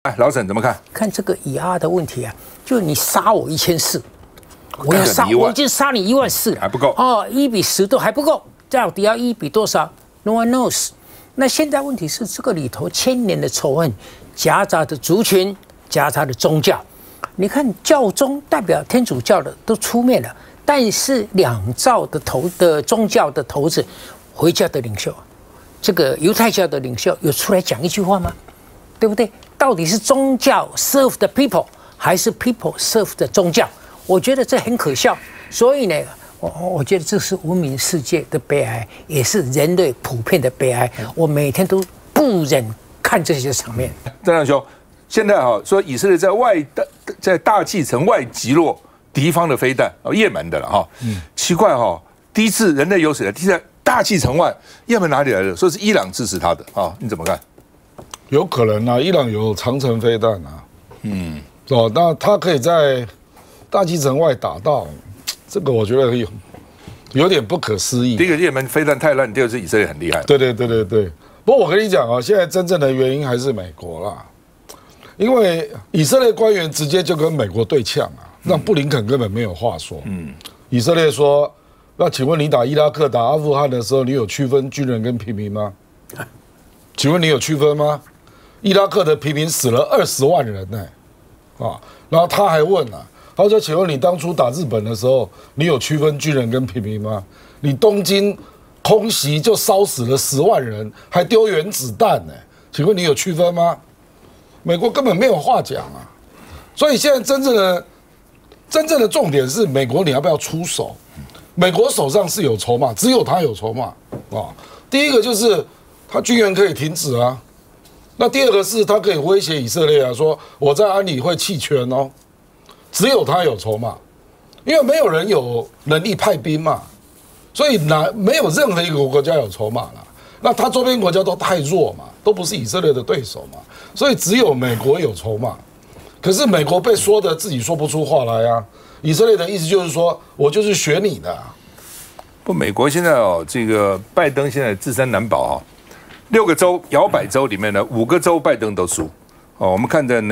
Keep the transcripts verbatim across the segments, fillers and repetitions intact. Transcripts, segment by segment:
哎，老沈怎么看？ 看这个以阿的问题啊，就你杀我一千四，我要杀，我已经杀你一万四， 还不够哦，一比十都还不够，到底要一比多少 ？No one knows。那现在问题是这个里头千年的仇恨，夹杂的族群，夹杂的宗教。你看教宗代表天主教的都出面了，但是两造的头的宗教的头子，回教的领袖，这个犹太教的领袖有出来讲一句话吗？对不对？到底是宗教 serve the people， 还是 people serve the 宗教？我觉得这很可笑。所以呢，我我觉得这是文明世界的悲哀，也是人类普遍的悲哀。我每天都不忍看这些场面。 郑亮兄，现在哈说以色列在外大在大气层外击落敌方的飞弹，哦，也门的了哈。嗯，奇怪哈，第一次人类有史以来，第一次在大气层外，也门哪里来的？说是伊朗支持他的啊，你怎么看？ 有可能啊，伊朗有长程飞弹啊，嗯，哦，那它可以在大气层外打到，这个我觉得有有点不可思议。 第一个，也门飞弹太烂；第二是以色列很厉害。 对对对对对。不过我跟你讲啊，现在真正的原因还是美国啦，因为以色列官员直接就跟美国对呛啊，让布林肯根本没有话说。嗯，以色列说：“那请问你打伊拉克、打阿富汗的时候，你有区分军人跟平民吗？请问你有区分吗？”伊拉克的平民死了二十万人呢，啊，然后他还问啊，他说：“请问你当初打日本的时候，你有区分军人跟平民吗？你东京空袭就烧死了十万人，还丢原子弹呢，请问你有区分吗？”美国根本没有话讲啊，所以现在真正的真正的重点是美国你要不要出手？美国手上是有筹码，只有他有筹码啊。第一个就是他军援可以停止啊。那第二个是他可以威胁以色列啊，说我在安理会弃权哦，只有他有筹码，因为没有人有能力派兵嘛，所以哪没有任何一个国家有筹码了。那他周边国家都太弱嘛，都不是以色列的对手嘛，所以只有美国有筹码。可是美国被说的自己说不出话来啊，以色列的意思就是说我就是学你的、啊。 不，美国现在哦，这个拜登现在自身难保啊、哦。六个州摇摆州里面呢，五个州拜登都输。哦，我们看着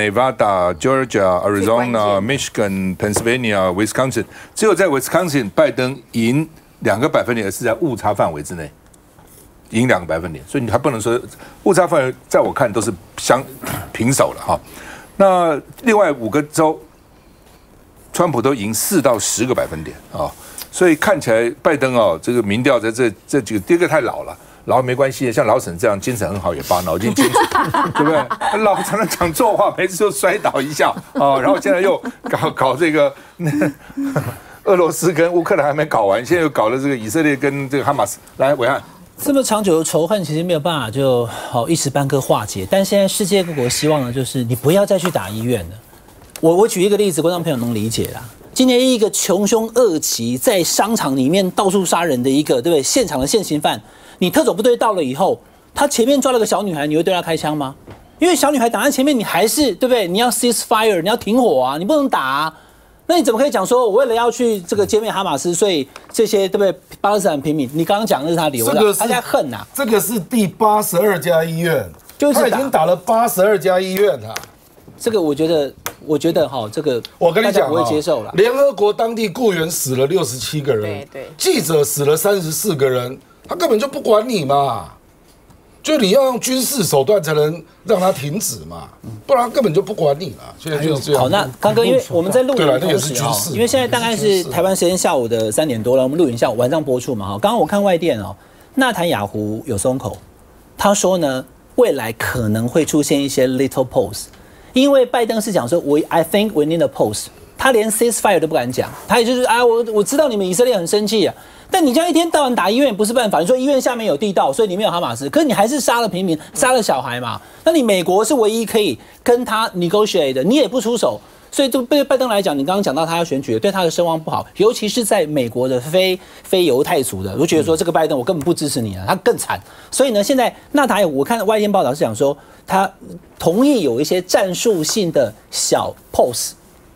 Nevada、Georgia、Arizona、Michigan、Pennsylvania、Wisconsin， 只有在 Wisconsin 拜登赢两个百分点，而是在误差范围之内，赢两个百分点，所以你还不能说误差范围，在我看都是相平手了哈。那另外五个州，川普都赢四到十个百分点啊、哦，所以看起来拜登哦，这个民调在这这几个第一个太老了。老没关系，像老沈这样精神很好也罢，脑筋清楚，对不对？老常常讲错话，每次都摔倒一下啊、哦，然后现在又搞搞这个，俄罗斯跟乌克兰还没搞完，现在又搞了这个以色列跟这个哈马斯。来，伟汉， 这么长久的仇恨其实没有办法就好一时半刻化解，但现在世界各国希望的就是你不要再去打医院了。我我举一个例子，观众朋友能理解啦。今年一个穷凶恶极在商场里面到处杀人的一个，对不对？现场的现行犯。你特种部队到了以后，他前面抓了个小女孩，你会对他开枪吗？因为小女孩挡在前面，你还是对不对？你要 cease fire， 你要停火啊，你不能打啊。那你怎么可以讲说，我为了要去这个歼灭哈马斯，所以这些对不对？巴勒斯坦平民，你刚刚讲的是他理由，他在恨呐、啊。 这个是第八十二家医院，就是他已经打了八十二家医院了。 这个我觉得，我觉得哈，这个我跟你讲， 不会接受了。 联合国当地雇员死了六十七个人，对对，记者死了三十四个人。他根本就不管你嘛，就你要用军事手段才能让他停止嘛，不然他根本就不管你了。现在就是这样。 好，那刚刚因为我们在录影的同时啊，因为现在大概是台湾时间下午的三点多了，我们录影下午晚上播出嘛哈。刚刚我看外电哦，纳坦雅胡有松口，他说呢，未来可能会出现一些 little pause， 因为拜登是讲说 we I think we need a pause， 他连 ceasefire 都不敢讲，他也就是啊，我我知道你们以色列很生气啊。但你这样一天到晚打医院也不是办法。你说医院下面有地道，所以里面有哈马斯，可是你还是杀了平民，杀了小孩嘛？那你美国是唯一可以跟他 negotiate 的，你也不出手，所以对对拜登来讲，你刚刚讲到他要选举，对他的声望不好，尤其是在美国的非非犹太族的，我觉得说这个拜登我根本不支持你啊，他更惨。所以呢，现在纳塔雅我看外电报道是讲说，他同意有一些战术性的小 pause。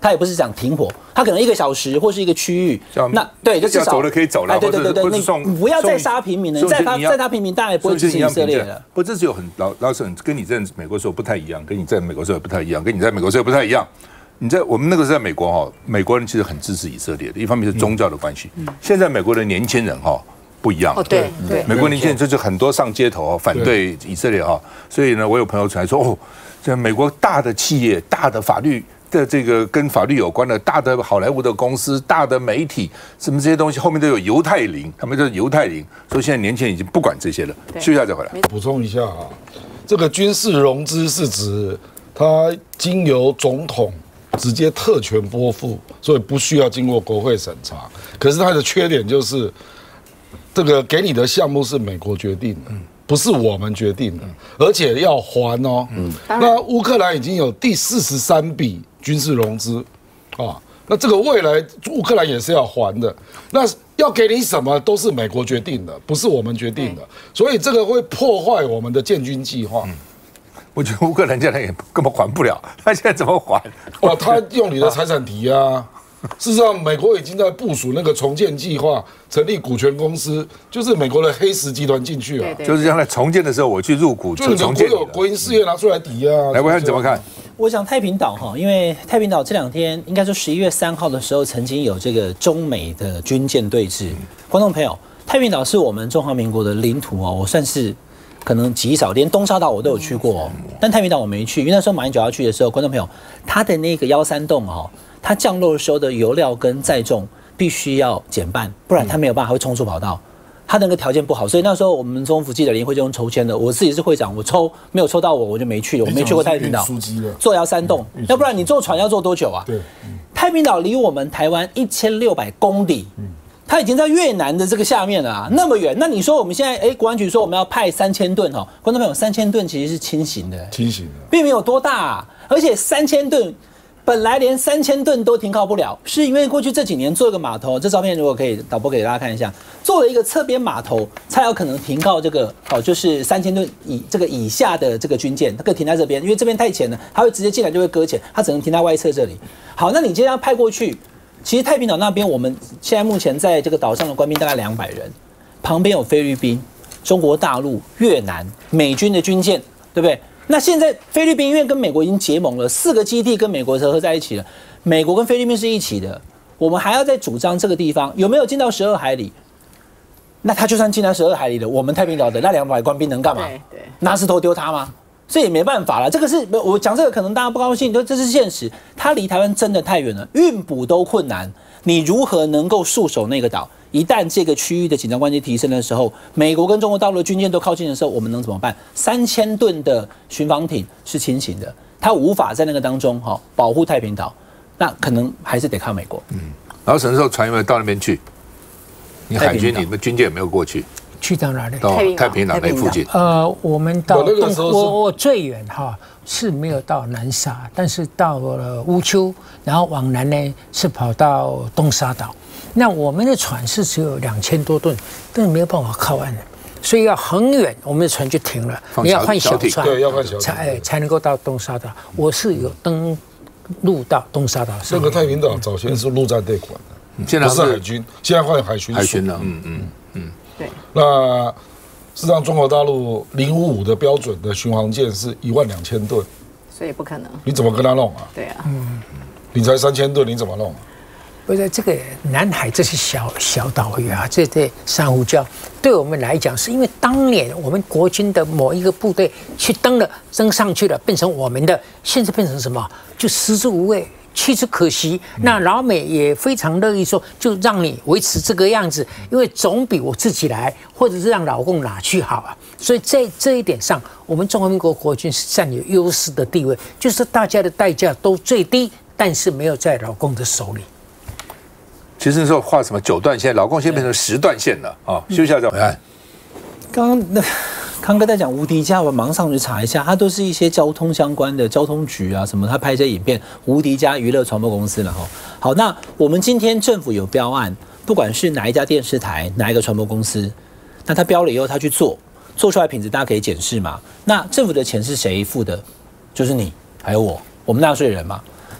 他也不是讲停火，他可能一个小时或是一一个区域，那对，就至少走了可以走了， 对对对对，你不要再杀平民了，你再杀再杀平民，当然也不会支持以色列了。 不，这是有很老老实，跟你在美国时候不太一样，跟你在美国时候不太一样，跟你在美国时候不太一样。你在我们那个时候在美国哈，美国人其实很支持以色列的，一方面是宗教的关系。现在美国的年轻人哈不一样， 哦对对， 美国年轻人就是很多上街头反对以色列哈，所以呢，我有朋友传说哦，这美国大的企业、大的法律。的这个跟法律有关的大的好莱坞的公司、大的媒体，什么这些东西后面都有犹太灵，他们叫犹太灵，所以现在年轻人已经不管这些了。休息一下再回来。 补充一下啊，这个军事融资是指它经由总统直接特权拨付，所以不需要经过国会审查。可是它的缺点就是，这个给你的项目是美国决定的。不是我们决定的，而且要还哦。嗯，那乌克兰已经有第四十三笔军事融资，啊，那这个未来乌克兰也是要还的。那要给你什么都是美国决定的，不是我们决定的，所以这个会破坏我们的建军计划。嗯， 我觉得乌克兰现在也根本还不了，他现在怎么还？ 哦，他用你的财产抵押。事实上，美国已经在部署那个重建计划，成立股权公司，就是美国的黑石集团进去了， 就是将来重建的时候，我去入股， 就你的国有国营事业拿出来抵押。 来，我看你怎么看？ 我想太平岛哈，因为太平岛这两天应该说十一月三号的时候，曾经有这个中美的军舰对峙。观众朋友，太平岛是我们中华民国的领土哦，我算是可能极少，连东沙岛我都有去过哦，但太平岛我没去，因为那时候马英九要去的时候，观众朋友，他的那个幺三洞哦。它降落的时候的油料跟载重必须要减半，不然它没有办法会冲出跑道。它那个条件不好，所以那时候我们中府记者联会就用抽签的。我自己是会长，我抽没有抽到我，我就没去了。我没去过太平岛，坐幺三洞，要不然你坐船要坐多久啊？对，太平岛离我们台湾一千六百公里，它已经在越南的这个下面了啊，那么远。那你说我们现在，哎，国安局说我们要派三千吨哈，观众朋友，三千吨其实是轻型的， 轻型的， 并没有多大啊，而且三千吨。本来连三千吨都停靠不了，是因为过去这几年做一个码头，这照片如果可以导播给大家看一下，做了一个侧边码头，才有可能停靠这个哦，就是三千吨以这个以下的这个军舰，它可以停在这边，因为这边太浅了，它会直接进来就会搁浅，它只能停在外侧这里。好，那你今天要派过去，其实太平岛那边我们现在目前在这个岛上的官兵大概两百人，旁边有菲律宾、中国大陆、越南、美军的军舰，对不对？那现在菲律宾因为跟美国已经结盟了，四个基地跟美国合在一起了，美国跟菲律宾是一起的，我们还要再主张这个地方有没有进到十二海里？那他就算进到十二海里了，我们太平岛的那两百官兵能干嘛？对，拿石头丢他吗？所以也没办法了。这个是我讲这个，可能大家不高兴，这是现实。它离台湾真的太远了，运补都困难，你如何能够戍守那个岛？一旦这个区域的紧张关系提升的时候，美国跟中国大陆的军舰都靠近的时候，我们能怎么办？三千吨的巡防艇是轻型的，它无法在那个当中哈保护太平岛，那可能还是得靠美国。嗯， 然后什么时候船有没有到那边去？你海军、你们军舰有没有过去？ 去到哪里？ 到太平岛那附近。 呃，我们到东，我我最远哈是没有到南沙，但是到了乌丘，然后往南呢是跑到东沙岛。那我们的船是只有两千多吨，但是没有办法靠岸的，所以要很远，我们的船就停了。你要换小船， 对，要换小船才才能够到东沙岛。我是有登陆到东沙岛。 这个太平岛早先是陆战队管的，现在不是海军，现在换海巡。 海巡了，嗯嗯嗯， 对。那事实上，中国大陆零五五的标准的巡航舰是一万两千吨， 所以不可能。 你怎么跟他弄啊？ 对啊，嗯， 你才三千吨，你怎么弄？ 不是这个南海，这是小小岛屿啊，这对珊瑚礁，对我们来讲，是因为当年我们国军的某一个部队去登了，登上去了，变成我们的，现在变成什么？就食之无味，弃之可惜。那老美也非常乐意说，就让你维持这个样子，因为总比我自己来，或者是让老共拿去好啊。所以在这一点上，我们中华民国国军是占有优势的地位，就是大家的代价都最低，但是没有在老共的手里。 其实说画什么九段线，老共现在变成十段线了啊！休息一下再回来。 刚刚那康哥在讲无敌家，我马上上去查一下，它都是一些交通相关的交通局啊什么，他拍这些影片，无敌家娱乐传播公司了哈。好，那我们今天政府有标案，不管是哪一家电视台，哪一个传播公司，那他标了以后，他去做，做出来品质大家可以检视嘛。那政府的钱是谁付的？就是你还有我，我们纳税人嘛。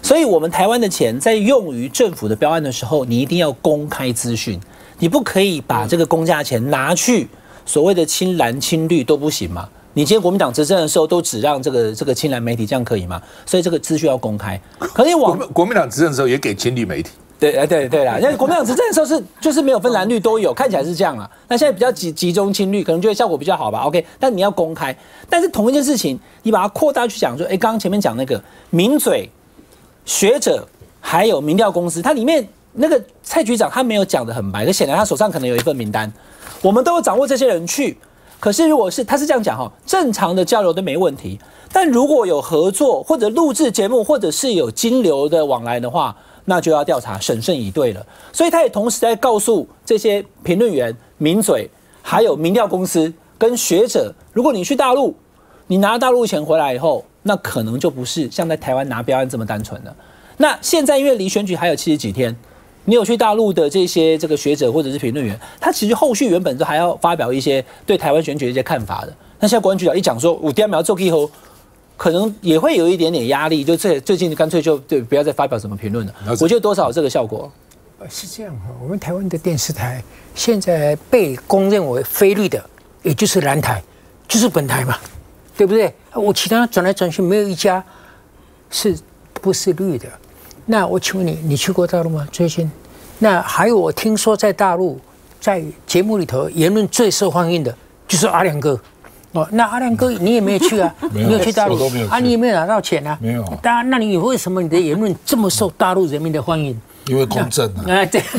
所以我们台湾的钱在用于政府的标案的时候，你一定要公开资讯，你不可以把这个公家钱拿去所谓的亲蓝亲绿都不行嘛。你今天国民党执政的时候，都只让这个这个亲蓝媒体，这样可以吗？所以这个资讯要公开。可是网国民党执政的时候也给亲绿媒体。 对，哎，对对啦，因为国民党执政的时候是就是没有分蓝绿都有，看起来是这样啦。那现在比较集集中亲绿，可能觉得效果比较好吧。OK， 但你要公开。但是同一件事情，你把它扩大去讲，说，哎，刚刚前面讲那个名嘴、学者还有民调公司，它里面那个蔡局长他没有讲得很白，可显然他手上可能有一份名单，我们都有掌握这些人去。可是如果是他是这样讲哈，正常的交流都没问题，但如果有合作或者录制节目，或者是有金流的往来的话，那就要调查，审慎以对了。所以他也同时在告诉这些评论员、名嘴，还有民调公司跟学者，如果你去大陆，你拿大陆钱回来以后，那可能就不是像在台湾拿标案这么单纯了。那现在因为离选举还有七十几天，你有去大陆的这些这个学者或者是评论员，他其实后续原本都还要发表一些对台湾选举的一些看法的。那现在国安局长一讲说，我第二秒做以后。可能也会有一点点压力，就这最近干脆就就不要再发表什么评论了。我觉得多少有这个效果。 是这样哈，我们台湾的电视台现在被公认为非绿的，也就是蓝台，就是本台嘛，对不对？我其他转来转去没有一家是不是绿的。那我请问你，你去过大陆吗？最近？那还有我听说在大陆在节目里头言论最受欢迎的就是阿良哥。哦，那阿亮哥你也没有去啊？ 没有， 你有去大陆啊？ 你也没有拿到钱啊？ 没有。 当然，那你为什么你的言论这么受大陆人民的欢迎？ 因为公正啊。 啊，对。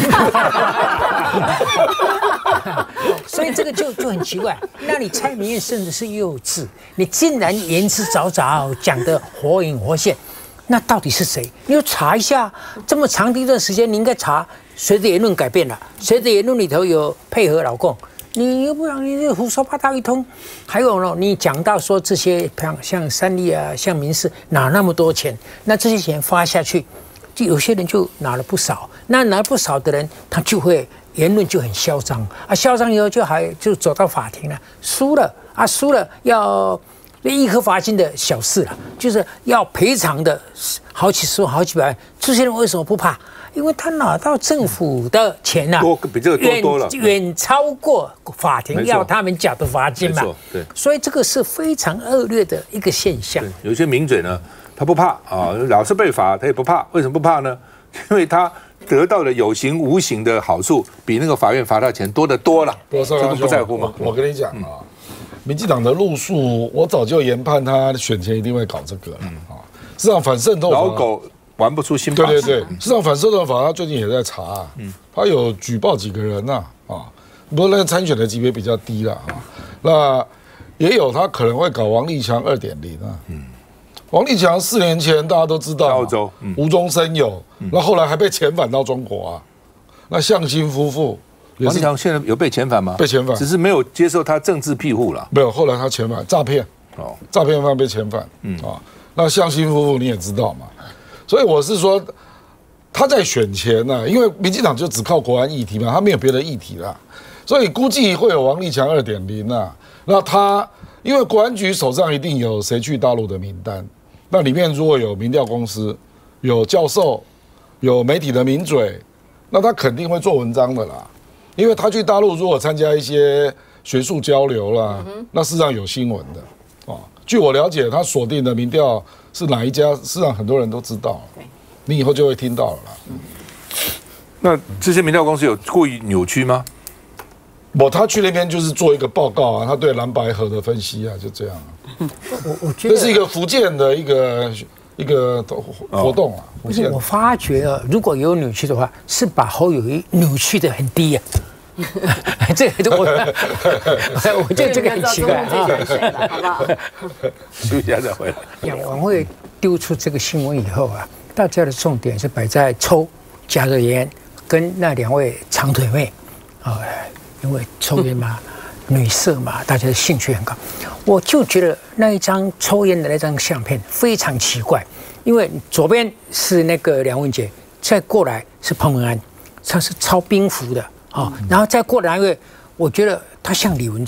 所以这个就就很奇怪。那你蔡明彥甚至是幼稚，你竟然言之凿凿讲得活灵活现，那到底是谁？你要查一下。这么长的一段时间，你应该查谁的言论改变了，谁的言论里头有配合老共。你又不让你胡说八道一通，还有呢，你讲到说这些像像三立啊，像民视拿那么多钱，那这些钱发下去，就有些人就拿了不少，那拿不少的人他就会言论就很嚣张啊，嚣张以后就还就走到法庭了，输了啊，输了要一颗罚金的小事了，就是要赔偿的好几十万、好几百万，这些人为什么不怕？因为他拿到政府的钱啊， 多比这个多多了， 远超过法庭要他们缴的罚金嘛。 对， 所以这个是非常恶劣的一个现象。 有些名嘴呢，他不怕啊，老是被罚，他也不怕。为什么不怕呢？因为他得到的有形无形的好处，比那个法院罚他的钱多得多了。这个不在乎吗？ 我跟你讲啊，民进党的路数，我早就研判他选前一定会搞这个啊。事实上，反渗透老狗。玩不出新把戏。对对对，市场反渗透法他最近也在查、啊，嗯，他有举报几个人呐、啊，啊，不过那个参选的级别比较低了啊，那也有他可能会搞王立强二点零啊，嗯，王立强四年前大家都知道， 澳洲无中生有，那、嗯、后来还被遣返到中国啊，那向心夫妇， 王立强现在有被遣返吗？ 被遣返， 只是没有接受他政治庇护了， 没有，后来他遣返诈骗，哦，诈骗犯被遣返，嗯啊，那向心夫妇你也知道嘛。所以我是说，他在选前呢、啊，因为民进党就只靠国安议题嘛，他没有别的议题啦，所以估计会有王立强二点零啊。那他因为国安局手上一定有谁去大陆的名单，那里面如果有民调公司、有教授、有媒体的名嘴，那他肯定会做文章的啦。因为他去大陆如果参加一些学术交流啦，那事实上有新闻的啊。据我了解，他锁定的民调是哪一家？事实上很多人都知道，你以后就会听到了啦。 那这些民调公司有故意扭曲吗？ 我他去那边就是做一个报告啊，他对蓝白河的分析啊，就这样、啊。 我我觉得这是一个福建的一个一个活动啊。 不是，我发觉啊，如果有扭曲的话，是把侯友宜扭曲的很低啊。这个我，我觉得这个很奇怪啊， 好不好？ 休息一下再回来。 两晚会丢出这个新闻以后啊，大家的重点是摆在抽加热烟跟那两位长腿妹啊，因为抽烟嘛，女色嘛，大家的兴趣很高。我就觉得那一张抽烟的那张相片非常奇怪，因为左边是那个梁文杰，再过来是彭文安，他是超兵服的。哦，然后再过来一位，我觉得他像李文忠，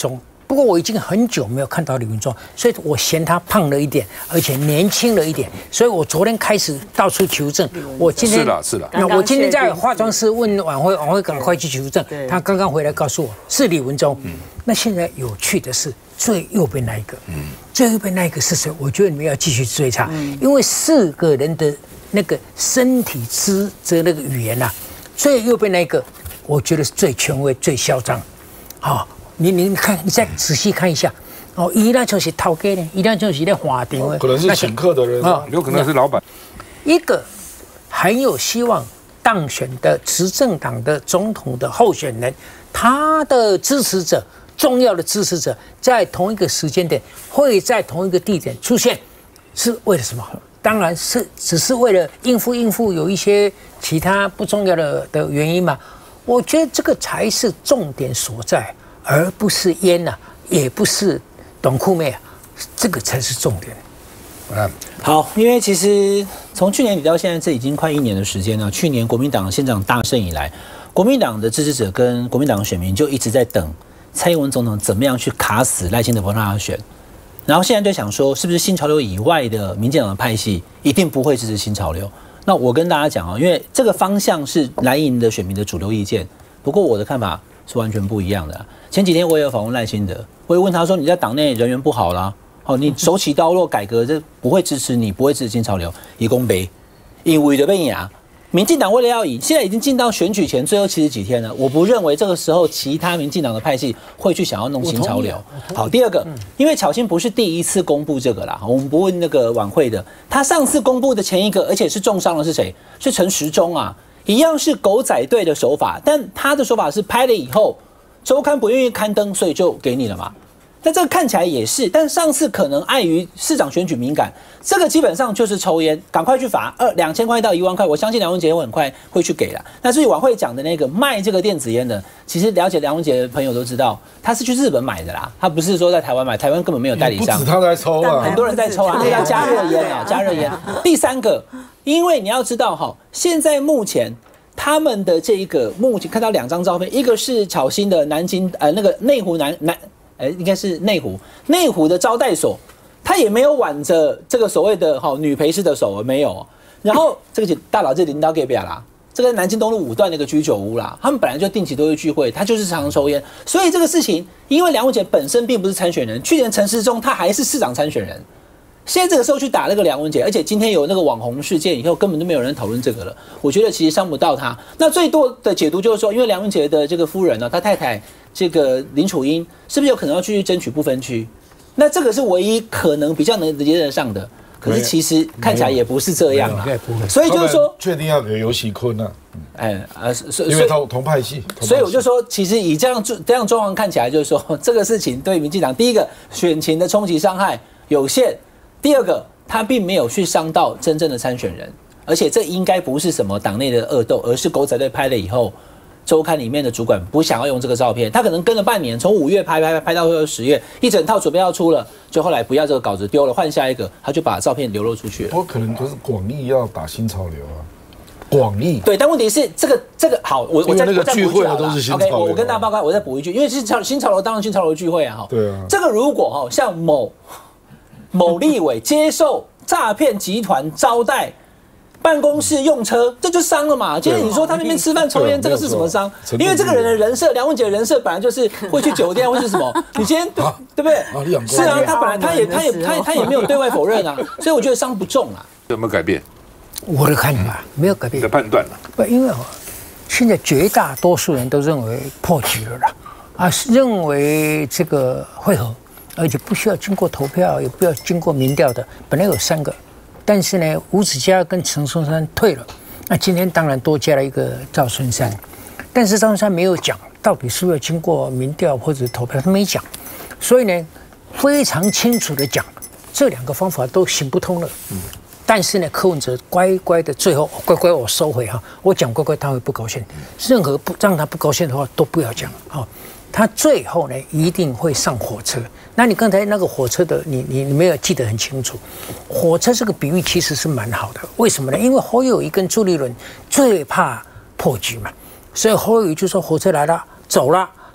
不过我已经很久没有看到李文忠，所以我嫌他胖了一点，而且年轻了一点，所以我昨天开始到处求证。我今天是啦是啦， 那我今天在化妆室问晚会，晚会赶快去求证，他刚刚回来告诉我是李文忠。嗯，那现在有趣的是最右边那一个，嗯，最右边那一个是谁？我觉得你们要继续追查，嗯、因为四个人的那个身体肢的那个语言啊，最右边那一个，我觉得是最权威、最嚣张。好、哦，你你看，你再仔细看一下。哦，伊那就是头家呢，伊那就是在华场的， 可能是请客的人啊， 有可能是老板。 一个很有希望当选的执政党的总统的候选人，他的支持者，重要的支持者，在同一个时间点会在同一个地点出现，是为了什么？当然是只是为了应付应付有一些其他不重要的的原因嘛。我觉得这个才是重点所在，而不是烟呐、啊，也不是短裤妹啊，这个才是重点。 嗯，好，因为其实从去年底到现在，这已经快一年的时间了。去年国民党县长大胜以来，国民党的支持者跟国民党的选民就一直在等蔡英文总统怎么样去卡死赖清德不让他选。然后现在就想说，是不是新潮流以外的民进党的派系一定不会支持新潮流？那我跟大家讲啊，因为这个方向是蓝营的选民的主流意见，不过我的看法是完全不一样的、啊。前几天我也有访问赖清德，我也问他说：“你在党内人缘不好啦，哦，你手起刀落改革，这不会支持你，不会支持新潮流。”以公杯，因为的被压，民进党为了要赢，现在已经进到选举前最后七十几天了，我不认为这个时候其他民进党的派系会去想要弄新潮流。好，第二个，因为巧芯不是第一次公布这个啦，我们不问那个晚会的，他上次公布的前一个，而且是重伤的是谁？是陈时中啊，一样是狗仔队的手法，但他的手法是拍了以后，周刊不愿意刊登，所以就给你了嘛。那这个看起来也是，但上次可能碍于市长选举敏感，这个基本上就是抽烟，赶快去罚二两千块到一万块，我相信梁文杰会很快会去给了。那至于晚会讲的那个卖这个电子烟的，其实了解梁文杰的朋友都知道，他是去日本买的啦，他不是说在台湾买，台湾根本没有代理商。 不止他在抽啊， 很多人在抽啊，那个叫加热烟啊，加热烟。第三个，因为你要知道哈，现在目前他们的这一个目前看到两张照片，一个是巧芯的南京呃那个内湖南南。哎，应该是内湖，内湖的招待所，他也没有挽着这个所谓的哈女陪侍的手，没有。然后这个大佬这领导给不了啦，这个南京东路五段那个居酒屋啦，他们本来就定期都会聚会，他就是常常抽烟，所以这个事情，因为梁文杰本身并不是参选人，去年陈时中他还是市长参选人。现在这个时候去打那个梁文杰，而且今天有那个网红事件以后，根本就没有人讨论这个了。我觉得其实伤不到他。那最多的解读就是说，因为梁文杰的这个夫人呢，他太太这个林楚英，是不是有可能要去争取不分区？那这个是唯一可能比较能连得上的。可是其实看起来也不是这样啊。所以就是说， 确定要给游锡堃啊。 哎呃， 因为同同派系。 所以我就说，其实以这样这样状况看起来，就是说这个事情对民进党第一个选情的冲击伤害有限。第二个，他并没有去伤到真正的参选人，而且这应该不是什么党内的恶斗，而是狗仔队拍了以后，周刊里面的主管不想要用这个照片，他可能跟了半年，从五月拍拍拍到后十月，一整套准备要出了，就后来不要这个稿子丢了，换下一个，他就把照片流露出去了。 我可能就是广义要打新潮流啊，广义对，但问题是这个这个好，我我再那个聚会都是新潮流。 OK， 我跟大家报告，我再补一句，因为新潮新潮流当然新潮流聚会啊，哈， 对啊， 这个如果哈像某。某立委接受诈骗集团招待，办公室用车，这就伤了嘛。今天你说他那边吃饭抽烟，这个是什么伤？因为这个人的人设，梁文杰的人设本来就是会去酒店，或是什么。你今天对不对？是啊，他本来他也他也他他也没有对外否认啊，所以我觉得伤不重啊。 有没有改变？ 我的看法没有改变。 你的判断呢？ 不，因为现在绝大多数人都认为破局了啦，啊，认为这个会合。而且不需要经过投票，也不要经过民调的，本来有三个，但是呢，吴子嘉跟陈松山退了，那今天当然多加了一个赵春山，但是赵春山没有讲到底是不是要经过民调或者投票，他没讲，所以呢，非常清楚的讲，这两个方法都行不通了。嗯，但是呢，柯文哲乖乖的，最后乖乖我收回哈，我讲乖乖他会不高兴，任何不让他不高兴的话都不要讲哈。他最后呢一定会上火车。那你刚才那个火车的，你你你没有记得很清楚。火车这个比喻其实是蛮好的，为什么呢？因为侯友宜跟朱立伦最怕破局嘛，所以侯友宜就说火车来了，走了，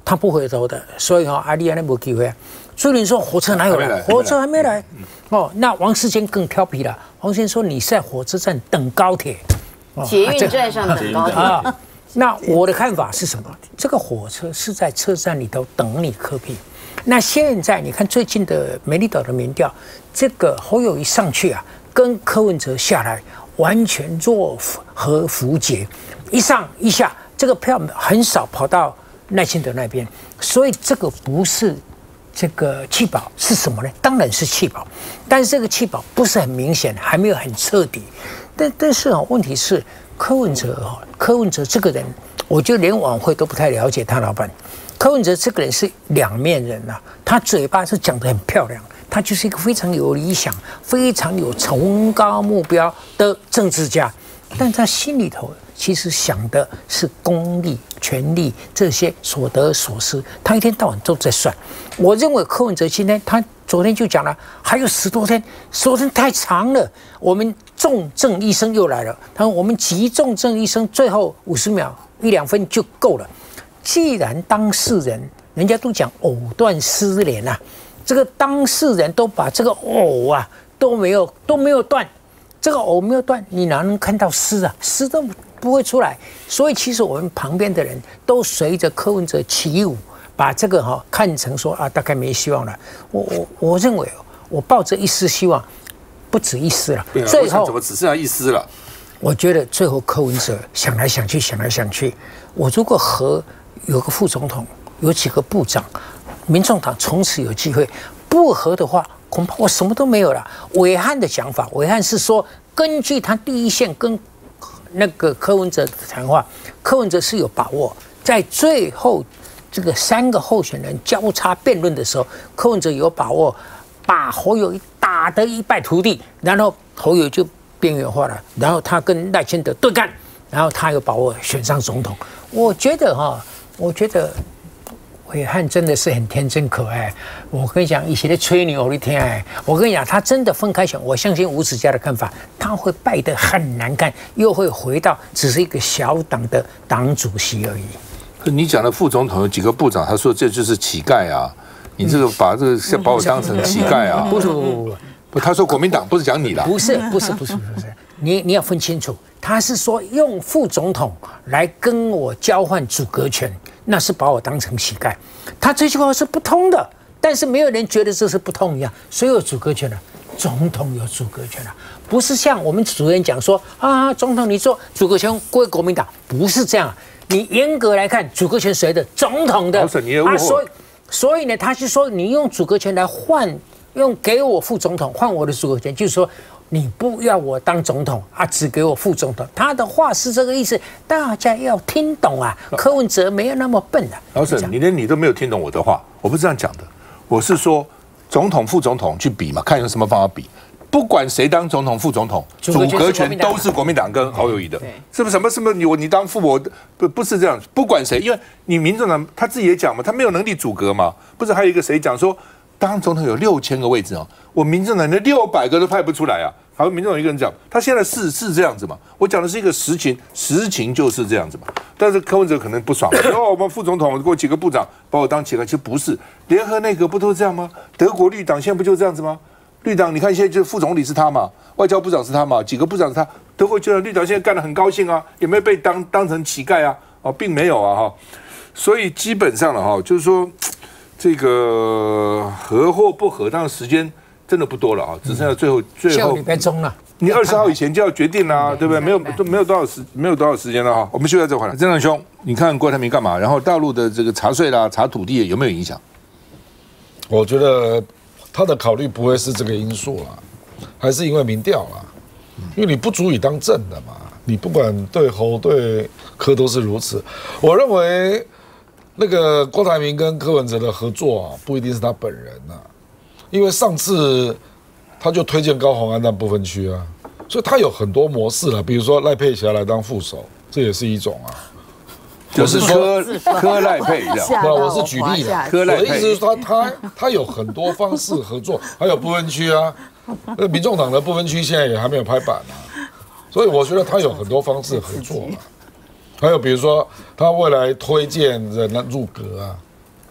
他不回头的，所以哈、哦，阿里安那没机会。朱立伦说火车哪有来？火车还没来。哦，那王世坚更调皮了。王世坚说你在火车站等高铁， 哦、捷运站上等高铁啊。 那我的看法是什么？这个火车是在车站里头等你柯 P。那现在你看最近的美丽岛的民调，这个侯友宜上去啊，跟柯文哲下来完全若合符节，一上一下，这个票很少跑到赖清德那边，所以这个不是。这个弃保是什么呢？当然是弃保，但是这个弃保不是很明显，还没有很彻底。但但是啊，问题是柯文哲啊，柯文哲这个人，我就连晚会都不太了解他老板。柯文哲这个人是两面人啊，他嘴巴是讲得很漂亮，他就是一个非常有理想、非常有崇高目标的政治家，但他心里头其实想的是公利、权利这些所得所失，他一天到晚都在算。我认为柯文哲今天，他昨天就讲了，还有十多天，十多天太长了。我们重症医生又来了，他说我们急重症医生最后五十秒一两分就够了。既然当事人人家都讲藕断丝连啊，这个当事人都把这个藕啊都没有都没有断，这个藕没有断，你哪能看到丝啊？丝都不会出来。所以其实我们旁边的人都随着柯文哲起舞。把这个哈、哦、看成说啊，大概没希望了。我我我认为，我抱着一丝希望，不止一丝了。 对啊，最后怎么只剩下一丝了？ 我觉得最后柯文哲想来想去，想来想去，我如果和有个副总统，有几个部长，民众党从此有机会；不和的话，恐怕我什么都没有了。伟汉的讲法，伟汉是说，根据他第一线跟那个柯文哲的谈话，柯文哲是有把握在最后。这个三个候选人交叉辩论的时候，柯文哲有把握把侯友宜打得一败涂地，然后侯友宜就边缘化了，然后他跟赖清德对干，然后他有把握选上总统。我觉得哈，我觉得伟汉真的是很天真可爱。我跟你讲，以前的吹牛的天爱，我跟你讲，他真的分开选，我相信吴子嘉的看法，他会败得很难看，又会回到只是一个小党的党主席而已。 你讲的副总统有几个部长，他说这就是乞丐啊！你这个把这个把我当成乞丐啊？ 不是不不不，他说国民党不是讲你啦， 不是不是不是不是，你你要分清楚，他是说用副总统来跟我交换阻隔权，那是把我当成乞丐。他这句话是不通的，但是没有人觉得这是不通一样，谁有阻隔权呢？总统有阻隔权啊，不是像我们主任讲说啊，总统你做阻隔权归国民党，不是这样。你严格来看，阻隔权谁的？总统的。 啊， 所以，所以呢，他是说你用阻隔权来换，用给我副总统换我的阻隔权，就是说你不要我当总统啊，只给我副总统。他的话是这个意思，大家要听懂啊。柯文哲没有那么笨啊。 老沈，你连你都没有听懂我的话，我不是这样讲的，我是说总统、副总统去比嘛，看用什么方法比。不管谁当总统、副总统，阻隔权都是国民党跟侯友宜的，是不是？什么什么？你我你当副我不不是这样，不管谁，因为你民众党他自己也讲嘛，他没有能力阻隔嘛。不是还有一个谁讲说，当总统有六千个位置哦，我民众党的六百个都派不出来啊。好，民众党一个人讲，他现在是是这样子嘛？我讲的是一个实情，实情就是这样子嘛。但是柯文哲可能不爽，哦，我们副总统给我几个部长把我当乞丐，其实不是，联合内阁不都是这样吗？德国绿党现在不就这样子吗？绿党，你看现在就是副总理是他嘛，外交部长是他嘛，几个部长是他，德国觉得绿党现在干得很高兴啊，有没有被当当成乞丐啊？哦，并没有啊哈，所以基本上了哈，就是说这个合或不合，当然时间真的不多了啊，只剩下最后最后礼拜中了， 你二十号以前就要决定啦、啊，对不对？没有都没有多少时没有多少时间了哈，我们就在这块了。郑长兄，你看郭台铭干嘛？然后大陆的这个查税啦、查土地有没有影响？ 我觉得。他的考虑不会是这个因素啦，还是因为民调啦，因为你不足以当正的嘛，你不管对侯对柯都是如此。我认为那个郭台铭跟柯文哲的合作啊，不一定是他本人呐、啊，因为上次他就推荐高虹安当不分区啊，所以他有很多模式了，比如说赖佩霞来当副手，这也是一种啊。 就是柯柯赖配这样， 对，我是举例的。柯赖配，我的意思是说他他他有很多方式合作，还有不分区啊，那民众党的不分区现在也还没有拍板啊，所以我觉得他有很多方式合作嘛。还有比如说他未来推荐人入阁啊，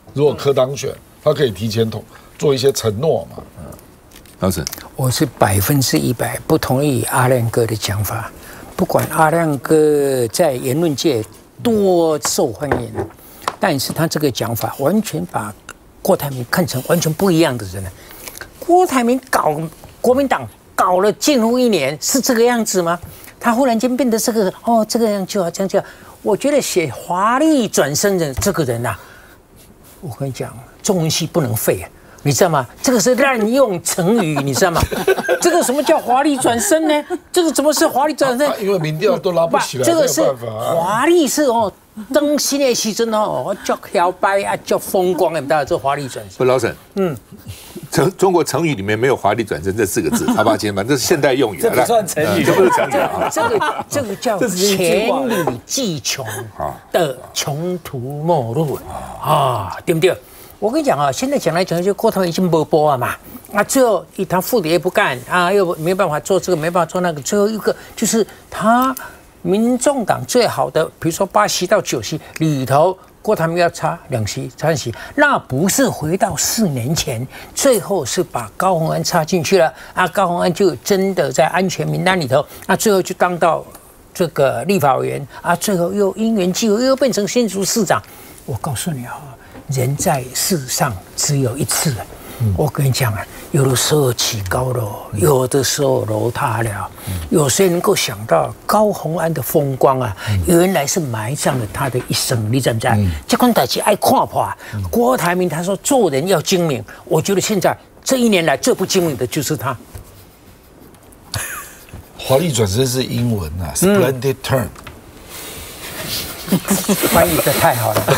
如果柯当选，他可以提前统做一些承诺嘛。 老师， 我是百分之一百不同意阿亮哥的讲法。不管阿亮哥在言论界多受欢迎，但是他这个讲法完全把郭台铭看成完全不一样的人了。郭台铭搞国民党搞了近乎一年，是这个样子吗？他忽然间变得这个哦，这个样就好，这样就好。我觉得写华丽转身的这个人呐、啊，我跟你讲，中文系不能废啊。你知道吗？这个是滥用成语，你知道吗？这个什么叫华丽转身呢？这个怎么是华丽转身？ 啊、因为民调都拉不起来， 这个是华丽是哦，登新的时阵哦，叫摇摆啊，叫风光，你们大家这华丽转身。 不，老沈，嗯，成中国成语里面没有华丽转身这四个字，好吧，亲们，这是现代用语， 这不算成语， 这不是成语啊， 这个这个叫黔驴技穷的穷途末路啊，对不对？我跟你讲啊，现在讲来讲去，郭台铭已经没播了嘛，啊，最后他副的也不干啊，又没办法做这个，没办法做那个，最后一个就是他民众党最好的，比如说八席到九席里头，郭台铭要差两席、三席，那不是回到四年前，最后是把高虹安插进去了啊，高虹安就真的在安全名单里头，那最后就当到这个立法委员啊，最后又因缘际会又变成新竹市长。我告诉你啊。人在世上只有一次，嗯、我跟你讲啊，有的时候起高楼，有的时候楼塌了。嗯、有谁能够想到高虹安的风光啊？嗯、原来是埋葬了他的一生，你知不知道？这款代志爱看破。嗯、郭台铭他说做人要精明，我觉得现在这一年来最不精明的就是他。 华丽转身是英文啊 ，splendid turn。 翻译的太好了。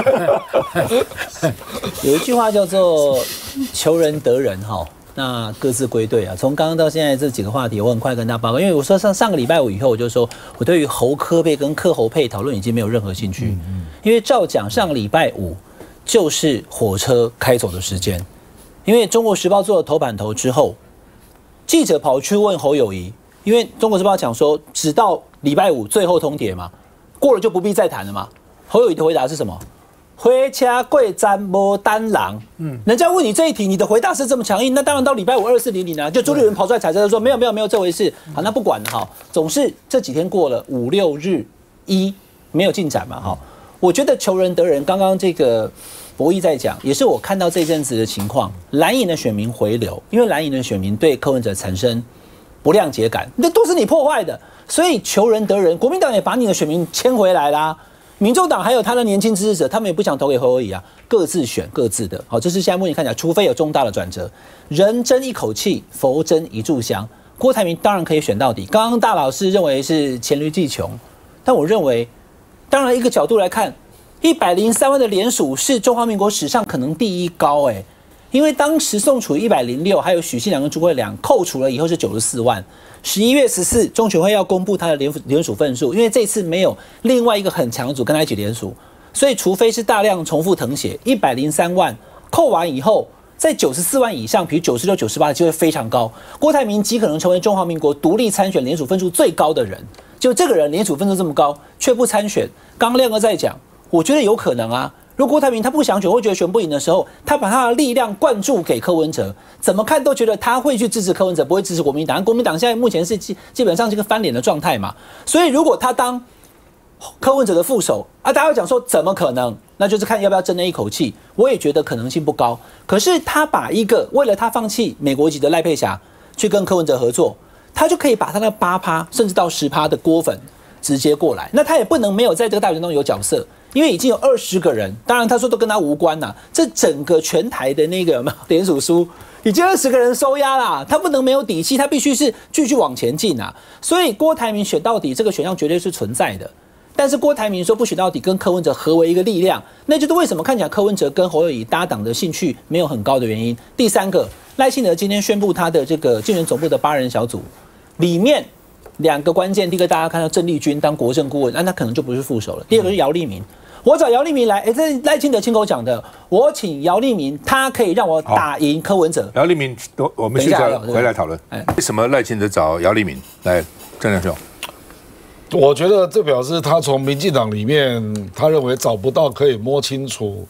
有一句话叫做“求人得人”哈，那各自归队啊。从刚刚到现在这几个话题，我很快跟大家报告，因为我说上上个礼拜五以后，我就说我对于侯科配跟柯侯配讨论已经没有任何兴趣，因为照讲上个礼拜五就是火车开走的时间，因为《中国时报》做了头版头之后，记者跑去问侯友宜，因为《中国时报》讲说只到礼拜五最后通牒嘛。过了就不必再谈了嘛。侯友宜的回答是什么？火车过站无单人。嗯，人家问你这一题，你的回答是这么强硬，那当然到礼拜五二四零零啊，就朱立伦跑出来踩车说没有没有没有这回事。好，那不管了哈，总是这几天过了五六日一没有进展嘛哈。我觉得求人得人，刚刚这个博弈在讲，也是我看到这阵子的情况，蓝营的选民回流，因为蓝营的选民对柯文哲产生不谅解感，那都是你破坏的。所以求人得人，国民党也把你的选民牵回来啦。民众党还有他的年轻支持者，他们也不想投给侯友宜啊，各自选各自的。好，这是现在目前看起来，除非有重大的转折，人争一口气，佛争一炷香。郭台铭当然可以选到底。刚刚大老师认为是黔驴技穷，但我认为，当然一个角度来看，一百零三万的联署是中华民国史上可能第一高哎、欸，因为当时宋楚一百零六，还有许信良跟朱慧良扣除了以后是九十四万。十一月十四，中选会要公布他的联联署份数，因为这次没有另外一个很强组跟他一起联署，所以除非是大量重复誊写，一百零三万扣完以后，在九十四万以上，比如九十六、九十八的机会非常高。郭台铭极可能成为中华民国独立参选联署份数最高的人，就这个人联署份数这么高却不参选。刚刚亮哥在讲，我觉得有可能啊。如果郭台铭他不想选，会觉得选不赢的时候，他把他的力量灌注给柯文哲，怎么看都觉得他会去支持柯文哲，不会支持国民党。国民党现在目前是基基本上是个翻脸的状态嘛，所以如果他当柯文哲的副手啊，大家会讲说怎么可能？那就是看要不要争那一口气。我也觉得可能性不高。可是他把一个为了他放弃美国籍的赖佩霞去跟柯文哲合作，他就可以把他的八趴甚至到十趴的郭粉直接过来，那他也不能没有在这个大选中有角色。因为已经有二十个人，当然他说都跟他无关呐、啊。这整个全台的那个联署书，已经二十个人收押啦，他不能没有底气，他必须是继续往前进啊。所以郭台铭选到底这个选项绝对是存在的。但是郭台铭说不选到底，跟柯文哲合为一个力量，那就是为什么看起来柯文哲跟侯友宜搭档的兴趣没有很高的原因。第三个，赖清德今天宣布他的这个竞选总部的八人小组里面。两个关键，第一个大家看到郑丽君当国政顾问，那他可能就不是副手了。第二个是姚立明，我找姚立明来，哎，这是赖清德亲口讲的，我请姚立明，他可以让我打赢柯文哲。 姚立明，我们现在回来讨论，为什么赖清德找姚立明来？郑亮兄， 我觉得这表示他从民进党里面，他认为找不到可以摸清楚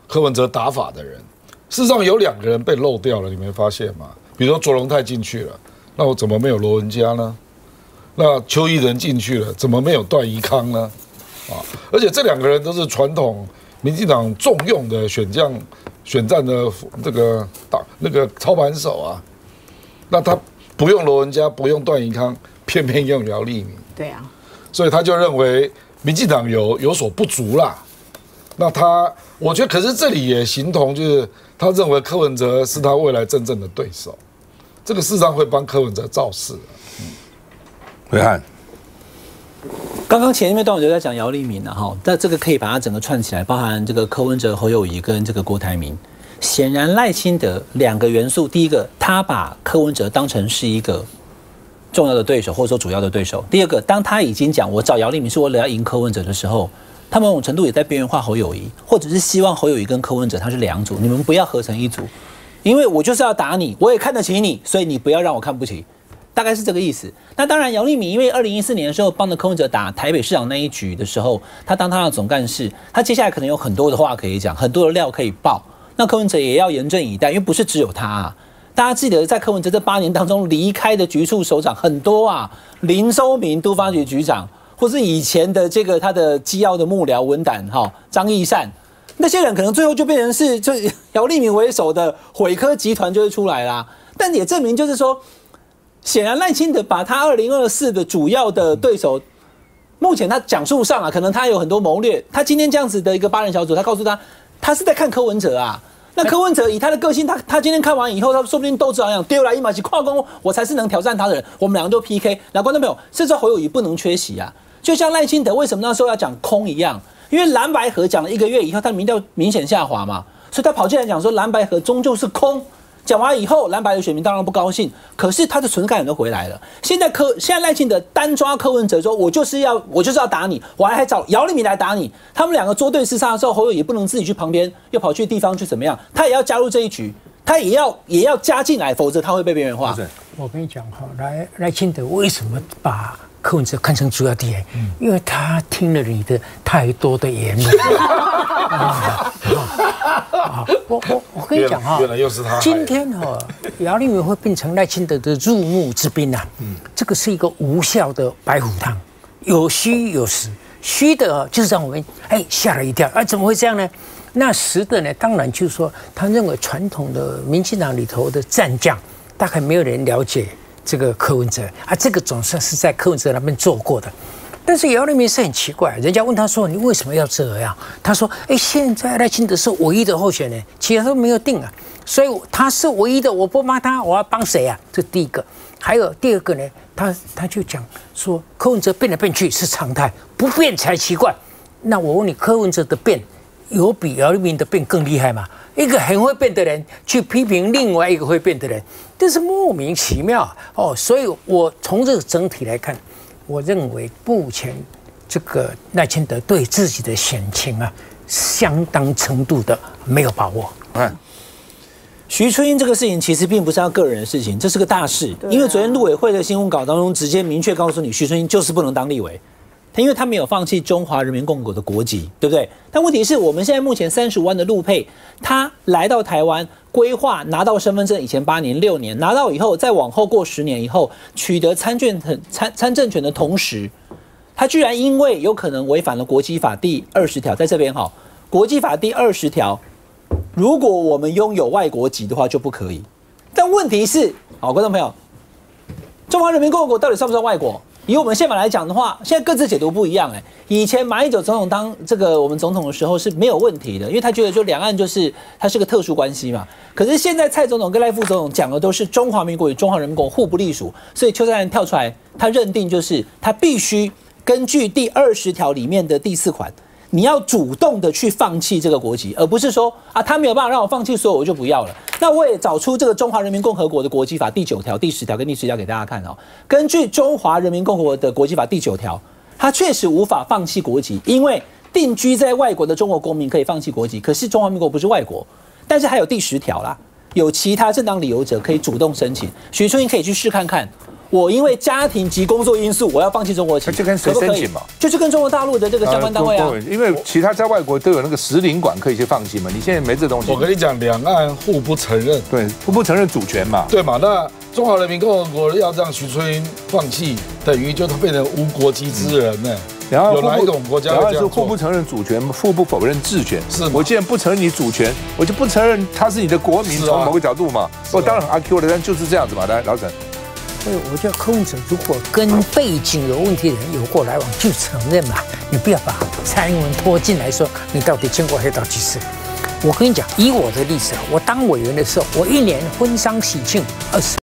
柯文哲打法的人。事实上有两个人被漏掉了，你没发现吗？比如说卓荣泰进去了，那我怎么没有罗文嘉呢？那邱义仁进去了，怎么没有段宜康呢？啊，而且这两个人都是传统民进党重用的选将、选战的这个打那个操盘手啊。那他不用罗文嘉，不用段宜康，偏偏用姚立明。 对啊， 所以他就认为民进党有有所不足啦。那他，我觉得，可是这里也形同就是他认为柯文哲是他未来真正的对手，这个事实上会帮柯文哲造势。嗯， 伟汉， 刚刚前面段我就在讲姚立明了哈，但这个可以把它整个串起来，包含这个柯文哲、侯友宜跟这个郭台铭。显然赖清德两个元素，第一个，他把柯文哲当成是一个重要的对手，或者说主要的对手；第二个，当他已经讲我找姚立明是为了要赢柯文哲的时候，他某种程度也在边缘化侯友宜，或者是希望侯友宜跟柯文哲他是两组，你们不要合成一组，因为我就是要打你，我也看得起你，所以你不要让我看不起，大概是这个意思。那当然，姚立明因为二零一四年的时候帮着柯文哲打台北市长那一局的时候，他当他的总干事，他接下来可能有很多的话可以讲，很多的料可以爆。那柯文哲也要严阵以待，因为不是只有他啊。大家记得，在柯文哲这八年当中，离开的局处首长很多啊，林周明都发局局长，或是以前的这个他的机要的幕僚文胆哈张义善，那些人可能最后就变成是就姚立明为首的毁科集团就会出来啦。但也证明就是说，显然赖清德把他二零二四的主要的对手，目前他讲述上啊，可能他有很多谋略。他今天这样子的一个八人小组，他告诉他，他是在看柯文哲啊。那柯文哲以他的个性，他他今天看完以后，他说不定斗志昂扬，丢来一马起跨攻，我才是能挑战他的人。我们两个都 P K。那观众朋友，这时候侯友宜不能缺席啊。就像赖清德为什么那时候要讲空一样，因为蓝白合讲了一个月以后，他的民调明显下滑嘛，所以他跑进来讲说蓝白合终究是空。讲完以后，蓝白的选民当然不高兴，可是他的存在感都回来了。现在柯现在赖清德单抓柯文哲说，我就是要我就是要打你，我还还找姚立明来打你。他们两个捉对厮杀的时候，侯友宜不能自己去旁边，又跑去地方去怎么样？他也要加入这一局，他也要也要加进来，否则他会被边缘化。 我跟你讲哈，赖赖清德为什么把柯文哲看成主要敌人？嗯、因为他听了你的太多的言论。啊啊、我我我跟你讲哈， 原来又是他。 今天哈，姚立明会变成赖清德的入幕之宾啊。嗯，这个是一个无效的白虎汤，有虚有实。虚的就是让我们哎吓了一跳，啊，怎么会这样呢？那实的呢？当然就是说，他认为传统的民进党里头的战将，大概没有人了解这个柯文哲啊，这个总算是在柯文哲那边做过的。但是姚立明是很奇怪，人家问他说：“你为什么要这样？”他说：“哎，现在赖清德是唯一的候选人，其他都没有定啊，所以他是唯一的，我不帮他，我要帮谁啊？”这第一个。还有第二个呢，他他就讲说，柯文哲变来变去是常态，不变才奇怪。那我问你，柯文哲的变有比姚立明的变更厉害吗？一个很会变的人去批评另外一个会变的人，这是莫名其妙哦。所以我从这个整体来看。我认为目前这个赖清德对自己的选情啊，相当程度的没有把握。 嗯，徐春英这个事情其实并不是他个人的事情，这是个大事。啊、因为昨天陆委会的新闻稿当中直接明确告诉你，徐春英就是不能当立委，他因为他没有放弃中华人民共和国的国籍，对不对？但问题是我们现在目前三十五万的陆配，他来到台湾。规划拿到身份证以前八年六年，拿到以后再往后过十年以后取得参券参参政权的同时，他居然因为有可能违反了国基法第二十条，在这边哈，国基法第二十条，如果我们拥有外国籍的话就不可以。但问题是，好，观众朋友，中华人民共和国到底算不算外国？以我们宪法来讲的话，现在各自解读不一样哎。以前马英九总统当这个我们总统的时候是没有问题的，因为他觉得就两岸就是它是个特殊关系嘛。可是现在蔡总统跟赖副总统讲的都是中华民国与中华人民共和国互不隶属，所以邱泰然跳出来，他认定就是他必须根据第二十条里面的第四款，你要主动的去放弃这个国籍，而不是说啊他没有办法让我放弃，所以我就不要了。那我也找出这个中华人民共和国的国基法第九条、第十条跟第十条给大家看哦。根据中华人民共和国的国基法第九条，他确实无法放弃国籍，因为定居在外国的中国公民可以放弃国籍，可是中华民国不是外国。但是还有第十条啦，有其他正当理由者可以主动申请。徐春英可以去试看看， 我因为家庭及工作因素，我要放弃中国籍， 就跟谁申请嘛？ 就是跟中国大陆的这个相关单位啊。 因为其他在外国都有那个使领馆可以去放弃嘛，你现在没这东西。 我跟你讲，两岸互不承认， 对，互不承认主权嘛， 对嘛？那中华人民共和国要让徐春英放弃，等于就他变成无国籍之人呢。 然后有哪一种国家会这样做？ 然后是互不承认主权，互不否认治权。 是吗， 我既然不承认你主权，我就不承认他是你的国民。从某个角度嘛，我当然很阿 Q 的，但就是这样子嘛。来，老沈。 所以我觉得柯文哲如果跟背景有问题的人有过来往，就承认嘛，你不要把蔡英文拖进来说你到底见过黑道几次。我跟你讲，以我的例子啊，我当委员的时候，我一年婚丧喜庆二十